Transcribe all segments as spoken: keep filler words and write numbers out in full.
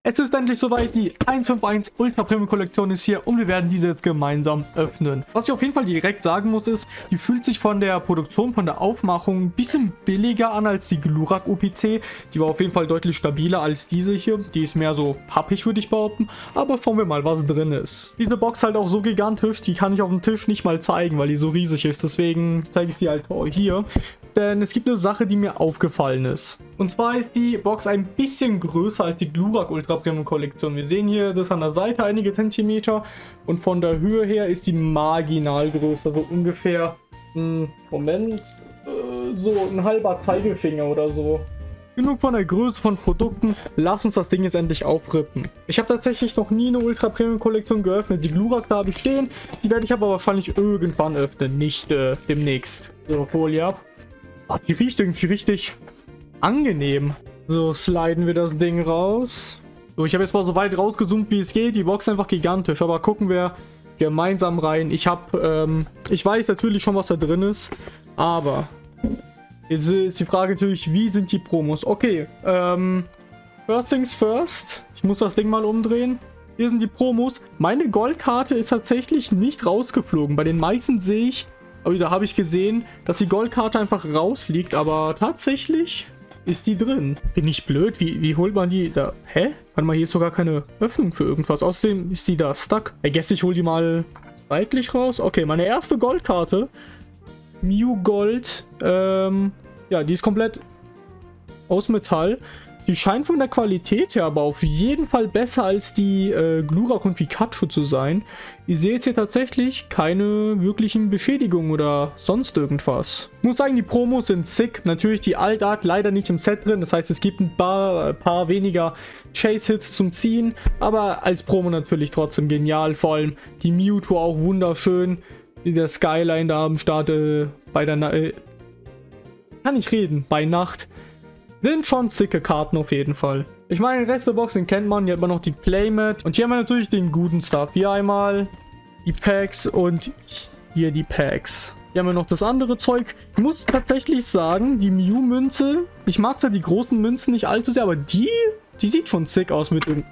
Es ist endlich soweit, die hundertfünfundzwanzig Ultra Premium Kollektion ist hier und wir werden diese jetzt gemeinsam öffnen. Was ich auf jeden Fall direkt sagen muss ist, die fühlt sich von der Produktion, von der Aufmachung ein bisschen billiger an als die Glurak U P C. Die war auf jeden Fall deutlich stabiler als diese hier. Die ist mehr so pappig, würde ich behaupten. Aber schauen wir mal, was drin ist. Diese Box halt auch so gigantisch, die kann ich auf dem Tisch nicht mal zeigen, weil die so riesig ist. Deswegen zeige ich sie halt hier. Denn es gibt eine Sache, die mir aufgefallen ist. Und zwar ist die Box ein bisschen größer als die Glurak Ultra Premium Kollektion. Wir sehen hier das an der Seite einige Zentimeter. Und von der Höhe her ist die marginal größer. So ungefähr, mh, Moment, äh, so ein halber Zeigefinger oder so. Genug von der Größe von Produkten, lass uns das Ding jetzt endlich aufrippen. Ich habe tatsächlich noch nie eine Ultra Premium Kollektion geöffnet. Die Glurak da habe ich stehen, die werde ich aber wahrscheinlich irgendwann öffnen, nicht äh, demnächst. So, Folie ab. Ach, die riecht irgendwie richtig angenehm. So, sliden wir das Ding raus. So, ich habe jetzt mal so weit rausgezoomt, wie es geht. Die Box ist einfach gigantisch, aber gucken wir gemeinsam rein. Ich habe, ähm, ich weiß natürlich schon, was da drin ist, aber jetzt ist die Frage natürlich, wie sind die Promos? Okay, ähm, first things first. Ich muss das Ding mal umdrehen. Hier sind die Promos. Meine Goldkarte ist tatsächlich nicht rausgeflogen. Bei den meisten sehe ich, aber da habe ich gesehen, dass die Goldkarte einfach rausfliegt, aber tatsächlich ist die drin. Bin ich blöd? Wie, wie holt man die da? Hä? Warte mal, hier ist sogar keine Öffnung für irgendwas. Außerdem ist die da stuck. I guess ich hole die mal seitlich raus. Okay, meine erste Goldkarte. Mew Gold. Ähm, ja, die ist komplett aus Metall. Die scheint von der Qualität her aber auf jeden Fall besser als die äh, Glurak und Pikachu zu sein. Ihr seht hier tatsächlich keine wirklichen Beschädigungen oder sonst irgendwas. Ich muss sagen, die Promos sind sick. Natürlich die Altart leider nicht im Set drin. Das heißt, es gibt ein paar, ein paar weniger Chase-Hits zum Ziehen. Aber als Promo natürlich trotzdem genial. Vor allem die Mewtwo auch wunderschön. Der Skyline da am Start äh, bei der... Na äh, kann ich reden, bei Nacht. Sind schon sicke Karten auf jeden Fall. Ich meine, den Rest der Box, den kennt man. Hier hat man noch die Playmat. Und hier haben wir natürlich den guten Stuff. Hier einmal die Packs und hier die Packs. Hier haben wir noch das andere Zeug. Ich muss tatsächlich sagen, die Mew-Münze, ich mag zwar die großen Münzen nicht allzu sehr, aber die, die sieht schon sick aus mit dem...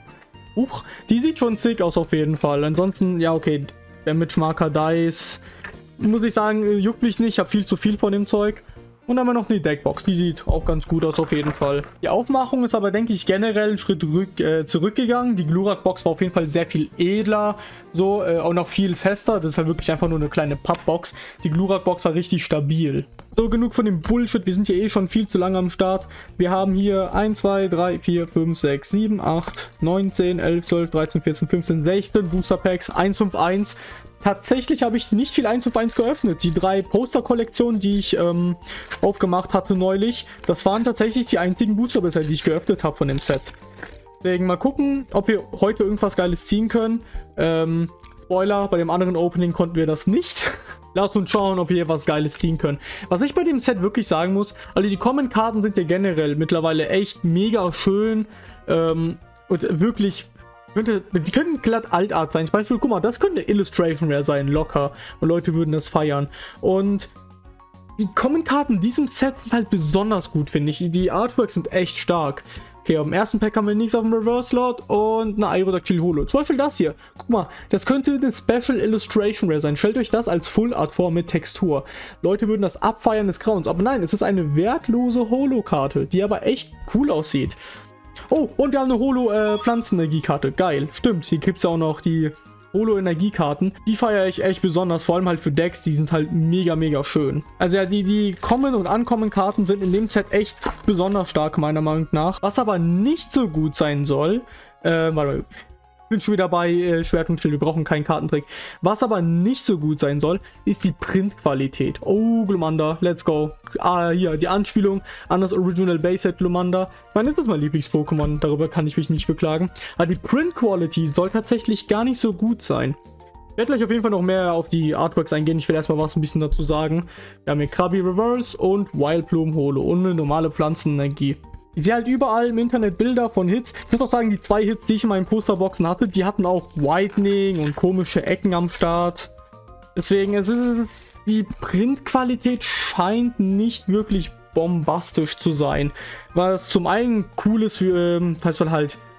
Huch, die sieht schon sick aus auf jeden Fall. Ansonsten, ja okay, der Mitchmarker Dice, muss ich sagen, juckt mich nicht. Ich habe viel zu viel von dem Zeug. Und dann haben wir noch eine Deckbox, die sieht auch ganz gut aus auf jeden Fall. Die Aufmachung ist aber, denke ich, generell einen Schritt rück, äh, zurückgegangen. Die Glurak-Box war auf jeden Fall sehr viel edler, so, äh, auch noch viel fester. Das ist halt wirklich einfach nur eine kleine Pappbox. Die Glurak-Box war richtig stabil. So, genug von dem Bullshit, wir sind hier eh schon viel zu lange am Start. Wir haben hier eins, zwei, drei, vier, fünf, sechs, sieben, acht, neun, zehn, elf, zwölf, dreizehn, vierzehn, fünfzehn, sechzehn Booster Packs, eins fünf eins. Tatsächlich habe ich nicht viel eins fünf eins geöffnet. Die drei Poster-Kollektionen, die ich ähm, aufgemacht hatte neulich, das waren tatsächlich die einzigen Booster bisher, die ich geöffnet habe von dem Set. Deswegen mal gucken, ob wir heute irgendwas Geiles ziehen können. Ähm, Spoiler, bei dem anderen Opening konnten wir das nicht. Lasst uns schauen, ob wir hier was Geiles ziehen können. Was ich bei dem Set wirklich sagen muss, also die Common-Karten sind ja generell mittlerweile echt mega schön ähm, und wirklich... Könnte, die könnten glatt Altart sein. Zum Beispiel, guck mal, das könnte Illustration Rare sein, locker. Und Leute würden das feiern. Und die Common-Karten in diesem Set sind halt besonders gut, finde ich. Die Artworks sind echt stark. Okay, auf dem ersten Pack haben wir nichts auf dem Reverse Lot und eine Aerodactyl Holo. Zum Beispiel das hier. Guck mal, das könnte eine Special Illustration Rare sein. Stellt euch das als Full Art vor mit Textur. Leute würden das abfeiern des Grauens. Aber nein, es ist eine wertlose Holo-Karte, die aber echt cool aussieht. Oh, und wir haben eine Holo-Pflanzenenergiekarte. Äh, Geil, stimmt. Hier gibt es auch noch die Holo-Energiekarten. Die feiere ich echt besonders, vor allem halt für Decks. Die sind halt mega, mega schön. Also ja, die, die Common- und Uncommon-Karten sind in dem Set echt besonders stark, meiner Meinung nach. Was aber nicht so gut sein soll, äh, warte mal. Ich bin schon wieder bei äh, Schwert und Schild, wir brauchen keinen Kartentrick. Was aber nicht so gut sein soll, ist die Printqualität. Oh, Glumanda, let's go. Ah, hier, die Anspielung an das Original Base Set Glumanda. Ich meine, das ist mein Lieblings-Pokémon, darüber kann ich mich nicht beklagen. Aber die Print-Quality soll tatsächlich gar nicht so gut sein. Ich werde gleich auf jeden Fall noch mehr auf die Artworks eingehen. Ich will erstmal was ein bisschen dazu sagen. Wir haben hier Krabi Reverse und Wildblume Holo und eine normale Pflanzenenergie. Ich sehe halt überall im Internet Bilder von Hits. Ich muss auch sagen, die zwei Hits, die ich in meinen Posterboxen hatte, die hatten auch Whitening und komische Ecken am Start. Deswegen, es ist, die Printqualität scheint nicht wirklich bombastisch zu sein. Was zum einen cool ist, für, falls man halt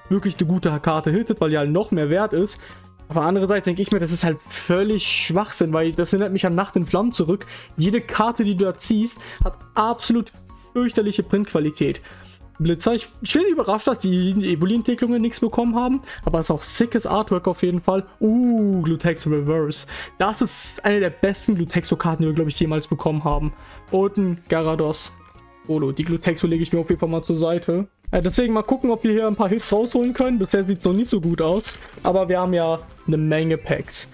wirklich eine gute Karte hittet, weil die halt noch mehr wert ist. Aber andererseits denke ich mir, das ist halt völlig Schwachsinn, weil das erinnert mich an Nacht in Flammen zurück. Jede Karte, die du da ziehst, hat absolut fürchterliche Printqualität. Blitzer, ich, ich bin überrascht, dass die Evoli-Entwicklungen nichts bekommen haben, aber es ist auch sickes Artwork auf jeden Fall. Uh, Glutexo Reverse. Das ist eine der besten Glutexo-Karten, die wir, glaube ich, jemals bekommen haben. Und ein Garados Holo. Die Glutexo lege ich mir auf jeden Fall mal zur Seite. Ja, deswegen mal gucken, ob wir hier ein paar Hits rausholen können. Bisher sieht es noch nicht so gut aus, aber wir haben ja eine Menge Packs.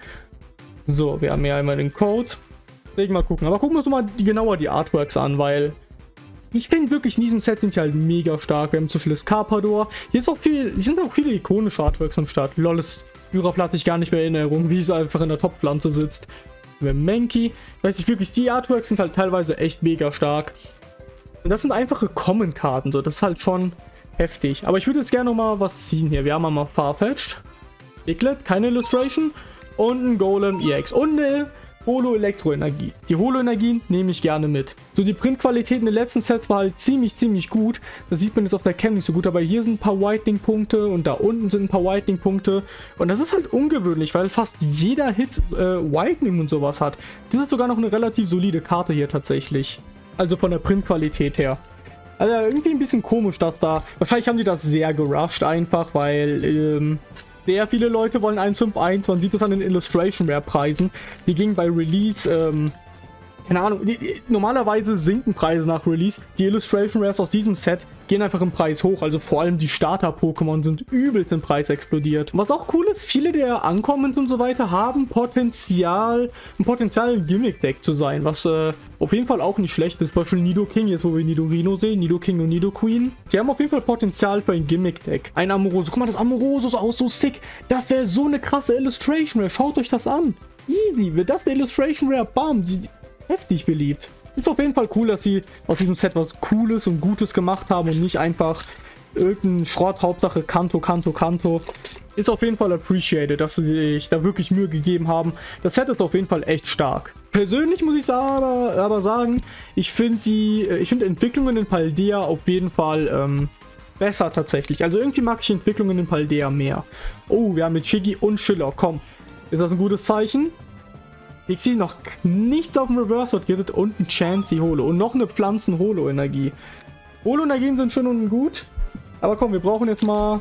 So, wir haben hier einmal den Code. Deswegen mal gucken. Aber gucken wir uns mal die, genauer die Artworks an, weil ich finde wirklich, in diesem Set sind sie halt mega stark. Wir haben zum Beispiel das Carpador. Hier ist auch viel, hier sind auch viele ikonische Artworks am Start. Lol, das Juraplat hatte ich gar nicht mehr in Erinnerung, wie es einfach in der Topfpflanze sitzt. Wir haben Mankey. Ich weiß nicht, wirklich, die Artworks sind halt teilweise echt mega stark. Und das sind einfache Common-Karten, so. Das ist halt schon heftig. Aber ich würde jetzt gerne noch mal was ziehen hier. Wir haben einmal Farfetch'd, Diglett, keine Illustration. Und ein Golem E X. Und eine Holo-Elektroenergie. Die Holo-Energien nehme ich gerne mit. So, die Printqualität in den letzten Sets war halt ziemlich, ziemlich gut. Das sieht man jetzt auf der Cam nicht so gut, aber hier sind ein paar Whitening-Punkte und da unten sind ein paar Whitening-Punkte. Und das ist halt ungewöhnlich, weil fast jeder Hit äh, Whitening und sowas hat. Das ist sogar noch eine relativ solide Karte hier tatsächlich. Also von der Printqualität her. Also irgendwie ein bisschen komisch, dass da... Wahrscheinlich haben die das sehr gerusht einfach, weil... Ähm, sehr viele Leute wollen eins fünf eins, man sieht das an den Illustration Rare Preisen. Die gingen bei Release, ähm, keine Ahnung, die, die, normalerweise sinken Preise nach Release. Die Illustration Rares aus diesem Set gehen einfach im Preis hoch, also vor allem die Starter-Pokémon sind übelst im Preis explodiert. Und was auch cool ist, viele der Uncommons und so weiter haben Potenzial, ein Potenzial ein Gimmick-Deck zu sein, was äh, auf jeden Fall auch nicht schlecht ist. Zum Beispiel Nidoking, jetzt wo wir Nidorino sehen, Nidoking und Nidoqueen. Die haben auf jeden Fall Potenzial für ein Gimmick-Deck. Ein Amoroso, guck mal, das Amoroso ist auch so sick. Das wäre so eine krasse Illustration Rare, schaut euch das an. Easy, wird das der Illustration Rare, bam, die, heftig beliebt. Ist auf jeden Fall cool, dass sie aus diesem Set was Cooles und Gutes gemacht haben und nicht einfach irgendein Schrott, Hauptsache Kanto, Kanto, Kanto. Ist auf jeden Fall appreciated, dass sie sich da wirklich Mühe gegeben haben. Das Set ist auf jeden Fall echt stark. Persönlich muss ich aber, aber sagen, ich finde die ich finde Entwicklungen in Paldea auf jeden Fall ähm, besser tatsächlich. Also irgendwie mag ich Entwicklungen in Paldea mehr. Oh, wir haben mit Shiggy und Schiller. Komm, ist das ein gutes Zeichen? Ich sehe noch nichts auf dem Reverse Sword gehittet und ein Chansey Holo und noch eine Pflanzen-Holo-Energie. Holo-Energien sind schön und gut, aber komm, wir brauchen jetzt mal...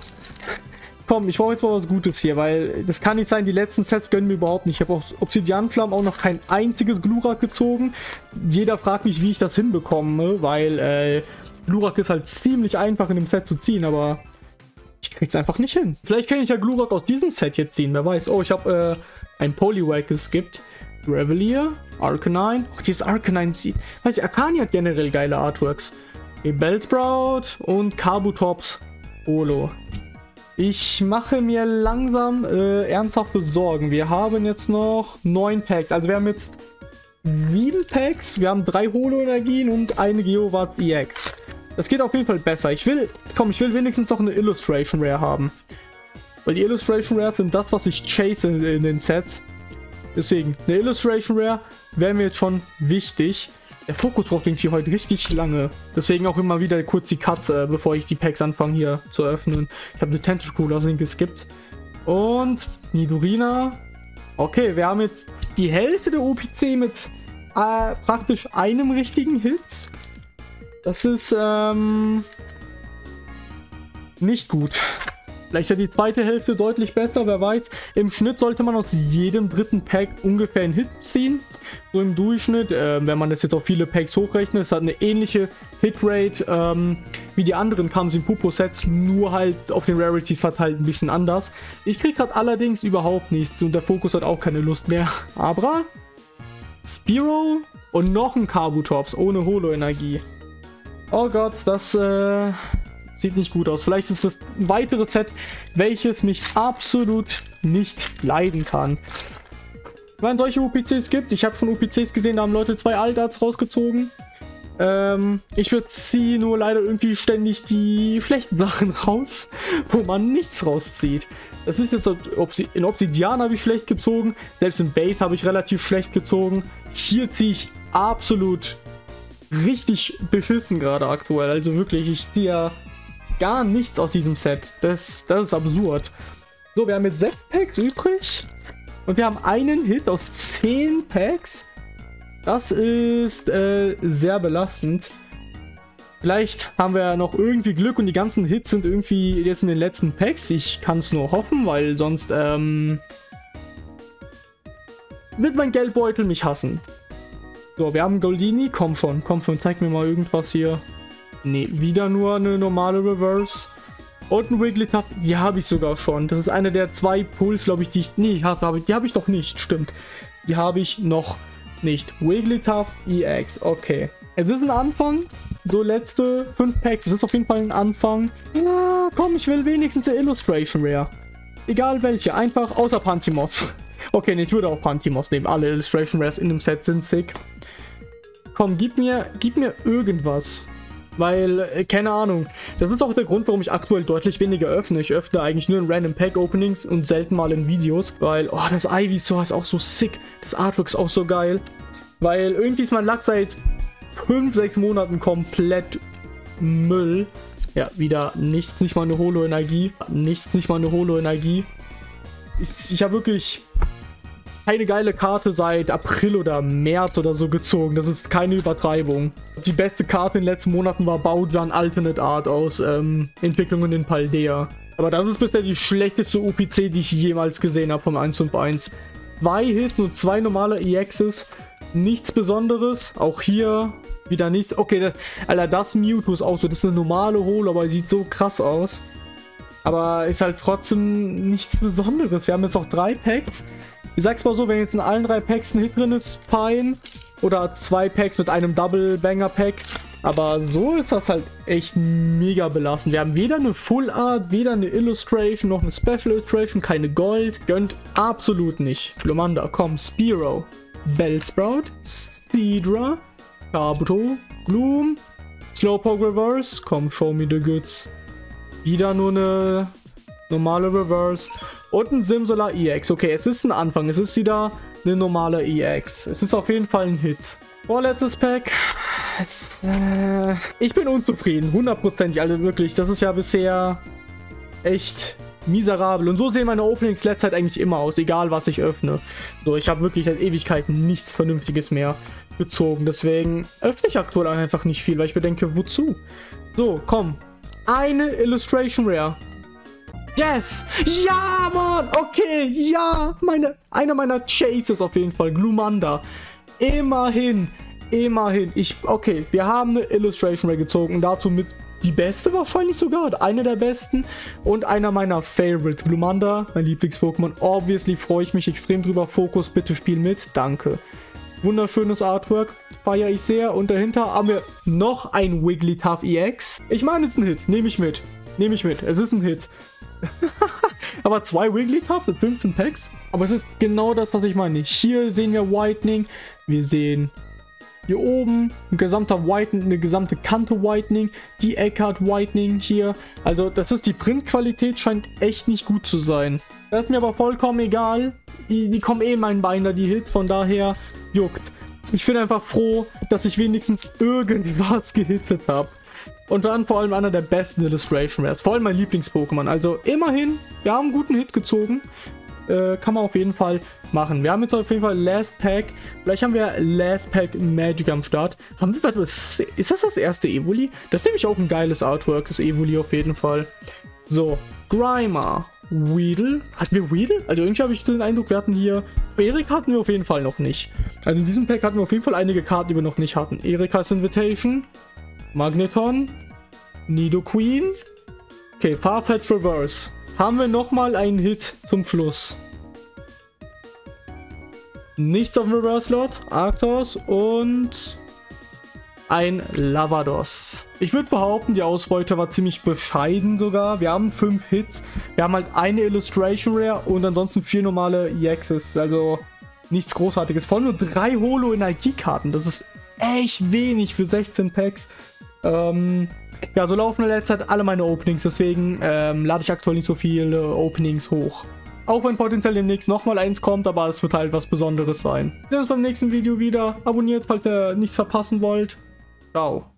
Komm, ich brauche jetzt mal was Gutes hier, weil das kann nicht sein, die letzten Sets gönnen mir überhaupt nicht. Ich habe auf Obsidianflammen auch noch kein einziges Glurak gezogen. Jeder fragt mich, wie ich das hinbekomme, weil äh, Glurak ist halt ziemlich einfach in dem Set zu ziehen, aber ich krieg's einfach nicht hin. Vielleicht kann ich ja Glurak aus diesem Set jetzt ziehen, wer weiß. Oh, ich habe äh, ein Poliwag geskippt. Revelier, Arcanine. Oh, dieses Arcanine sieht... Weiß ich, Arcanine hat generell geile Artworks. Okay, Bellsprout und Kabutops Holo. Ich mache mir langsam äh, ernsthafte Sorgen. Wir haben jetzt noch neun Packs. Also wir haben jetzt sieben Packs. Wir haben drei Holo-Energien und eine Geowarts E X. Das geht auf jeden Fall besser. Ich will... Komm, ich will wenigstens noch eine Illustration Rare haben. Weil die Illustration Rares sind das, was ich chase in, in den Sets. Deswegen, eine Illustration Rare wäre mir jetzt schon wichtig. Der Fokus braucht irgendwie heute richtig lange. Deswegen auch immer wieder kurz die Cuts, äh, bevor ich die Packs anfange hier zu öffnen. Ich habe eine Tentacruel geskippt. Und Nidorina. Okay, wir haben jetzt die Hälfte der O P C mit äh, praktisch einem richtigen Hit. Das ist ähm, nicht gut. Vielleicht ist ja die zweite Hälfte deutlich besser, wer weiß. Im Schnitt sollte man aus jedem dritten Pack ungefähr einen Hit ziehen. So im Durchschnitt, äh, wenn man das jetzt auf viele Packs hochrechnet. Es hat eine ähnliche Hitrate ähm, wie die anderen Kamsin Pupo Sets, nur halt auf den Rarities verteilt ein bisschen anders. Ich kriege gerade allerdings überhaupt nichts und der Fokus hat auch keine Lust mehr. Abra, Spearow und noch ein Kabutops ohne Holo-Energie. Oh Gott, das... Äh sieht nicht gut aus. Vielleicht ist das ein weiteres Set, welches mich absolut nicht leiden kann. Wenn es solche U P Cs gibt, ich habe schon U P Cs gesehen, da haben Leute zwei Altards rausgezogen. Ähm, ich beziehe nur leider irgendwie ständig die schlechten Sachen raus, wo man nichts rauszieht. Das ist jetzt, in Obsidian habe ich schlecht gezogen, selbst in Base habe ich relativ schlecht gezogen. Hier ziehe ich absolut richtig beschissen gerade aktuell. Also wirklich, ich ziehe ja gar nichts aus diesem Set. Das, das ist absurd. So, wir haben jetzt sechs Packs übrig. Und wir haben einen Hit aus zehn Packs. Das ist äh, sehr belastend. Vielleicht haben wir noch irgendwie Glück und die ganzen Hits sind irgendwie jetzt in den letzten Packs. Ich kann es nur hoffen, weil sonst ähm, wird mein Geldbeutel mich hassen. So, wir haben Goldini. Komm schon, komm schon, zeig mir mal irgendwas hier. Ne, wieder nur eine normale Reverse. Und ein Wigglytuff, die habe ich sogar schon. Das ist eine der zwei Pulls, glaube ich, die ich... Nee, hab, die habe ich doch nicht, stimmt. Die habe ich noch nicht. Wigglytuff E X, okay. Es ist ein Anfang. So, letzte fünf Packs. Es ist auf jeden Fall ein Anfang. Ja, komm, ich will wenigstens eine Illustration Rare. Egal welche, einfach außer Pantimos. Okay, nee, ich würde auch Pantimos nehmen. Alle Illustration Rares in dem Set sind sick. Komm, gib mir, gib mir irgendwas. Weil, äh, keine Ahnung. Das ist auch der Grund, warum ich aktuell deutlich weniger öffne. Ich öffne eigentlich nur in Random Pack Openings und selten mal in Videos. Weil, oh, das Ivysaur ist auch so sick. Das Artwork ist auch so geil. Weil irgendwie ist mein Lack seit fünf, sechs Monaten komplett Müll. Ja, wieder nichts, nicht mal eine Holo-Energie. Nichts, nicht mal eine Holo-Energie. Ich, ich habe wirklich keine geile Karte seit April oder März oder so gezogen. Das ist keine Übertreibung. Die beste Karte in den letzten Monaten war Baujan Alternate Art aus ähm, Entwicklungen in Paldea. Aber das ist bisher die schlechteste U P C, die ich jemals gesehen habe vom eins fünf eins. Zwei Hits, nur zwei normale E Xs. Nichts Besonderes. Auch hier wieder nichts. Okay, das, Alter, das Mewtwo ist auch so. Das ist eine normale Holo, aber sieht so krass aus. Aber ist halt trotzdem nichts Besonderes. Wir haben jetzt noch drei Packs. Ich sag's mal so, wenn jetzt in allen drei Packs ein Hit drin ist, fein. Oder zwei Packs mit einem Double-Banger-Pack. Aber so ist das halt echt mega belastend. Wir haben weder eine Full Art, weder eine Illustration, noch eine Special Illustration, keine Gold. Gönnt absolut nicht. Glumanda, komm, Spearow, Bellsprout, Seadra, Kabuto, Gloom, Slowpoke Reverse, komm, show me the goods. Wieder nur eine normale Reverse und ein Simsolar E X. Okay, es ist ein Anfang, es ist wieder eine normale E X. Es ist auf jeden Fall ein Hit. Vorletztes Pack. Es, äh, ich bin unzufrieden, hundertprozentig, also wirklich, das ist ja bisher echt miserabel. Und so sehen meine Openings letzte Zeit eigentlich immer aus, egal was ich öffne. So, ich habe wirklich seit Ewigkeiten nichts Vernünftiges mehr gezogen. Deswegen öffne ich aktuell einfach nicht viel, weil ich mir denke, wozu? So, komm. Eine Illustration Rare. Yes! Ja, Mann! Okay, ja! Meine, einer meiner Chases auf jeden Fall. Glumanda. Immerhin. Immerhin. Ich, okay, wir haben eine Illustration Rare gezogen. Dazu mit die beste wahrscheinlich sogar. Eine der besten. Und einer meiner Favorites. Glumanda, mein Lieblings-Pokémon. Obviously freue ich mich extrem drüber. Fokus, bitte spiel mit. Danke. Wunderschönes Artwork. Feiere ich sehr. Und dahinter haben wir noch ein Wigglytuff E X. Ich meine, es ist ein Hit. Nehme ich mit. Nehme ich mit. Es ist ein Hit. Aber zwei Wigglytuffs mit fünfzehn Packs. Aber es ist genau das, was ich meine. Hier sehen wir Whitening. Wir sehen hier oben ein gesamter Whitening, eine gesamte Kante Whitening. Die Ecke hat Whitening hier. Also das ist, die Printqualität scheint echt nicht gut zu sein. Das ist mir aber vollkommen egal. Die, die kommen eh in meinen Binder, die Hits. Von daher juckt. Ich bin einfach froh, dass ich wenigstens irgendwas gehittet habe. Und dann vor allem einer der besten Illustration Rares. Vor allem mein Lieblings-Pokémon. Also immerhin, wir haben einen guten Hit gezogen. Äh, kann man auf jeden Fall machen. Wir haben jetzt auf jeden Fall Last Pack. Vielleicht haben wir Last Pack Magic am Start. Haben wir, was, ist das das erste Evoli? Das ist nämlich auch ein geiles Artwork, das Evoli auf jeden Fall. So, Grimer, Weedle. Hatten wir Weedle? Also irgendwie habe ich den Eindruck, wir hatten hier... Erik hatten wir auf jeden Fall noch nicht. Also in diesem Pack hatten wir auf jeden Fall einige Karten, die wir noch nicht hatten. Erikas Invitation, Magneton, Nidoqueen. Okay, Farfetch Reverse. Haben wir nochmal einen Hit zum Schluss. Nichts auf dem Reverse-Slot. Arctos und ein Lavados. Ich würde behaupten, die Ausbeute war ziemlich bescheiden sogar. Wir haben fünf Hits. Wir haben halt eine Illustration Rare und ansonsten vier normale E Xs. Also nichts Großartiges. Vor allem nur drei Holo-Energiekarten. Das ist echt wenig für sechzehn Packs. Ähm, ja, so laufen in letzter Zeit alle meine Openings. Deswegen ähm, lade ich aktuell nicht so viele Openings hoch. Auch wenn potenziell demnächst nochmal eins kommt, aber es wird halt was Besonderes sein. Wir sehen uns beim nächsten Video wieder. Abonniert, falls ihr nichts verpassen wollt. Ciao.